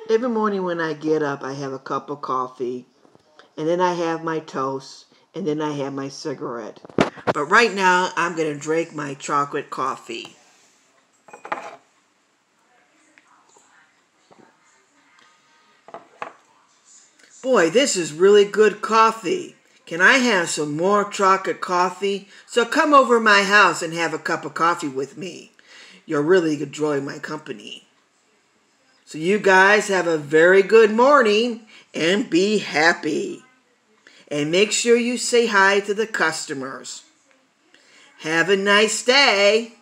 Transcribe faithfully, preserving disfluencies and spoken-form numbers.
Every morning when I get up, I have a cup of coffee, and then I have my toast, and then I have my cigarette. But right now, I'm going to drink my chocolate coffee. Boy, this is really good coffee. Can I have some more chocolate coffee? So come over to my house and have a cup of coffee with me. You'll really enjoy my company. So you guys have a very good morning and be happy. And make sure you say hi to the customers. Have a nice day.